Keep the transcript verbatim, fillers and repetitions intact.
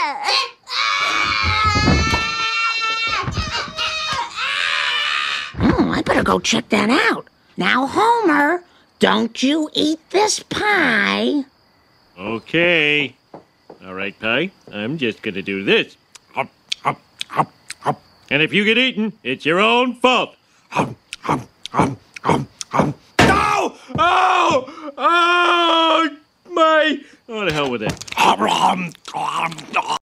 Oh, I better go check that out. Now, Homer, don't you eat this pie. Okay. All right, Pie. I'm just gonna do this. Hop, hop, hop, hop. And if you get eaten, it's your own fault. Hop, hop, hop, hop, hop. No! Oh! Oh! My... Oh, the hell with it.